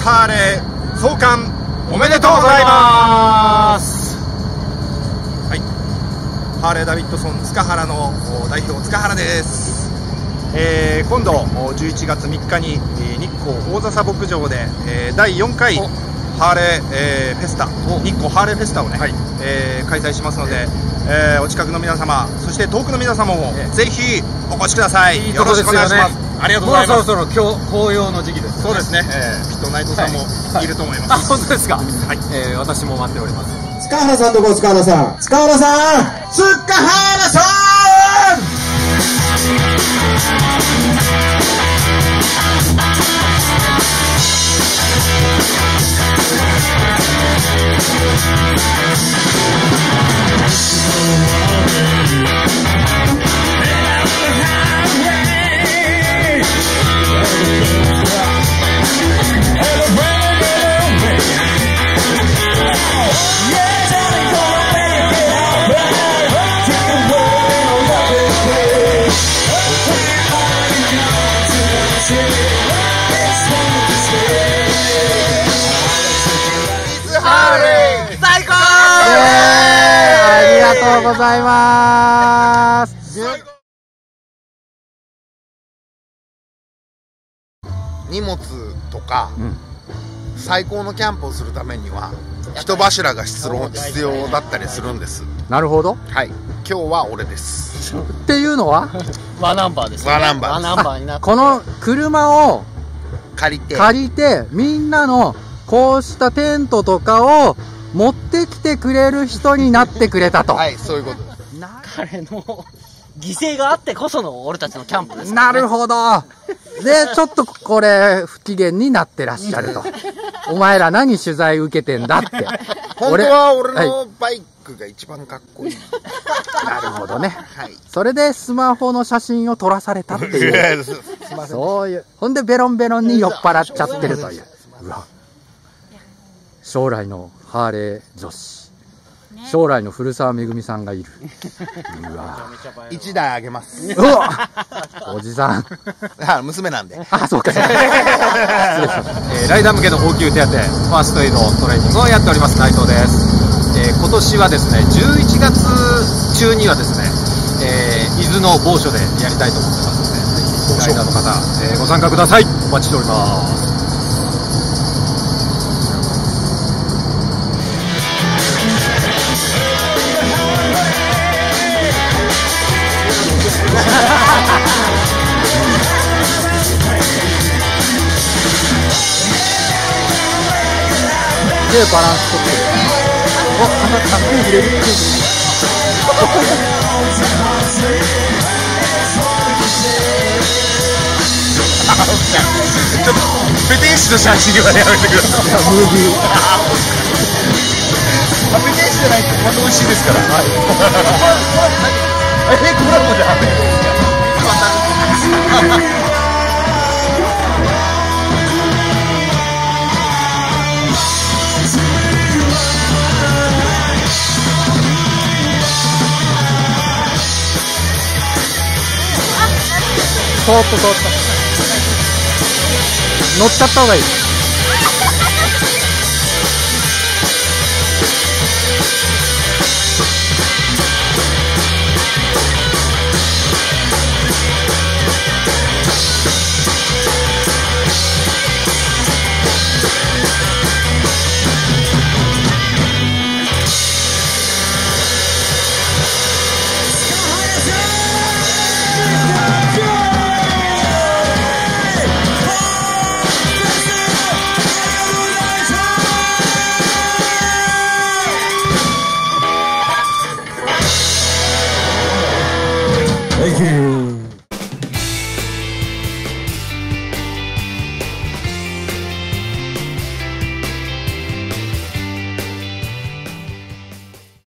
ハーレー創刊おめでとうございます。はい、ハーレーダビッドソン塚原の代表塚原です。今度11月3日に日光大笹牧場で第4回ハーレーフェスタ、日光ハーレーフェスタをね、開催しますので、お近くの皆様、そして遠くの皆様もぜひお越しください。よろしくお願いします。ありがとうございます。 もうそろそろ紅葉の時期です。 そうですね。きっと内藤さんもいると思います。 あ、本当ですか。はい。私も待っております。 塚原さんとこ塚原さん。塚原さん。塚原さん。 ありがとうございます。 荷物とか、最高のキャンプをするためには人柱が必要だったりするんです。 なるほど。 はい、今日は俺です。 っていうのはワナンバーですね。 ワナンバーです。 ワナンバーになって、 この車を借りてみんなのこうしたテントとかを持ってきてくれる人になってくれたと。 はい、そういうことです。 彼の犠牲があってこその俺たちのキャンプです、ね。 なるほど。で、ちょっとこれ不機嫌になってらっしゃると。お前ら何取材受けてんだって。 本当は俺のバイクが一番かっこいい。 なるほどね。 はい。 それでスマホの写真を撮らされたっていう。そういう。ほんでベロンベロンに酔っ払っちゃってるという。うわ。将来のハーレー女子。将来の古澤めぐみさんがいる。うわ。 1台あげます。 うわ。おじさん。 娘なんで。 あ、そうか。 ライダー向けの応急手当、ファーストエイドトレーニングをやっております内藤です。今年はですね、11月中にはですね、伊豆の某所でやりたいと思ってますので、ぜひライダーの方、ご参加ください。お待ちしております。 でバランスとってお、鼻入れるっていうちょっとペテン師の写真はやめてください。 ムービーペテン師じゃないとまた美味しいですから。はい。コラボじゃダメ。 そーっと乗っちゃった方がいい。Thank you.